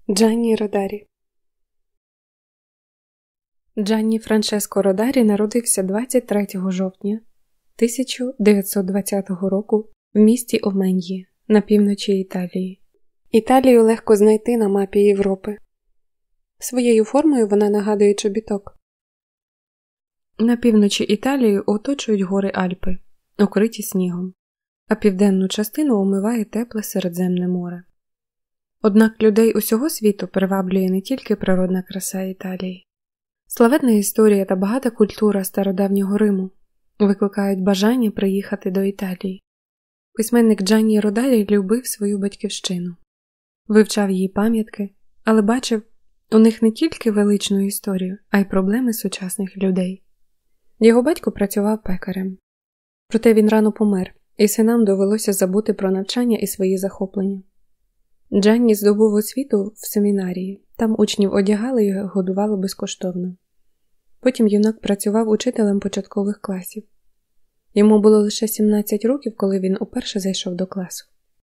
Джанні Родарі. Джанні Франческо Родарі народився 23 жовтня 1920 року в місті Омен'ї на півночі Італії. Італію легко знайти на мапі Європи. Своєю формою вона нагадує чобіток. На півночі Італії оточують гори Альпи, укриті снігом, а південну частину омиває тепле Середземне море. Однак людей усього світу приваблює не тільки природна краса Італії. Славетна історія та багата культура стародавнього Риму викликають бажання приїхати до Італії. Письменник Джанні Родарі любив свою батьківщину. Вивчав її пам'ятки, але бачив у них не тільки величну історію, а й проблеми сучасних людей. Його батько працював пекарем. Проте він рано помер, і синам довелося забути про навчання і свої захоплення. Джанні здобув освіту в семінарії, там учнів одягали і годували безкоштовно. Потім юнак працював учителем початкових класів. Йому було лише 17 років, коли він уперше зайшов до класу.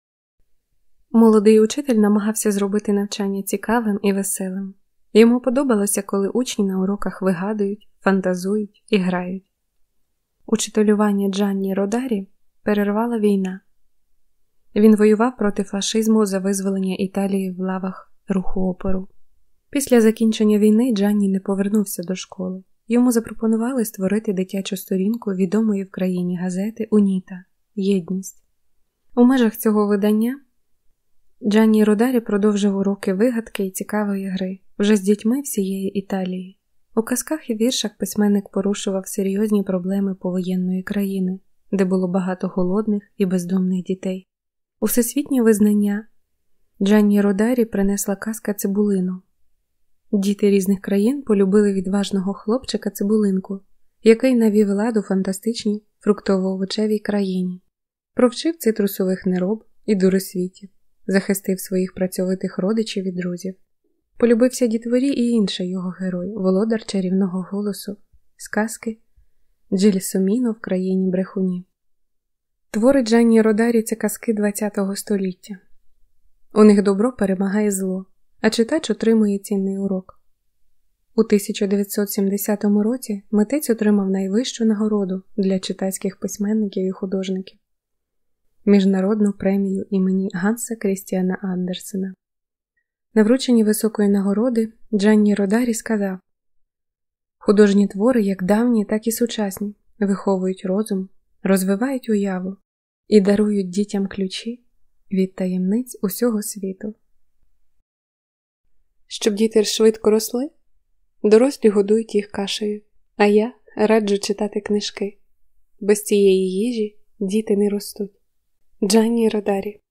Молодий учитель намагався зробити навчання цікавим і веселим. Йому подобалося, коли учні на уроках вигадують, фантазують і грають. Учителювання Джанні Родарі перервала війна. Він воював проти фашизму за визволення Італії в лавах руху опору. Після закінчення війни Джанні не повернувся до школи. Йому запропонували створити дитячу сторінку відомої в країні газети «Уніта» – «Єдність». У межах цього видання Джанні Родарі продовжив уроки вигадки і цікавої гри вже з дітьми всієї Італії. У казках і віршах письменник порушував серйозні проблеми повоєнної країни, де було багато голодних і бездомних дітей. У всесвітнє визнання Джанні Родарі принесла казка «Цибулину». Діти різних країн полюбили відважного хлопчика Цибулинку, який навів лад у фантастичній фруктово-овочевій країні. Провчив цитрусових нероб і дуросвітів, захистив своїх працьовитих родичів і друзів. Полюбився дітворі і інший його герой, володар чарівного голосу, з казки «Джельсоміно в країні брехунів». Твори Джанні Родарі – це казки ХХ століття. У них добро перемагає зло, а читач отримує цінний урок. У 1970 році митець отримав найвищу нагороду для читацьких письменників і художників – Міжнародну премію імені Ганса Крістіана Андерсена. На врученні високої нагороди Джанні Родарі сказав: «Художні твори як давні, так і сучасні виховують розум, розвивають уяву і дарують дітям ключі від таємниць усього світу». Щоб діти швидко росли, дорослі годують їх кашею, а я раджу читати книжки. Без цієї їжі діти не ростуть. Джанні Родарі.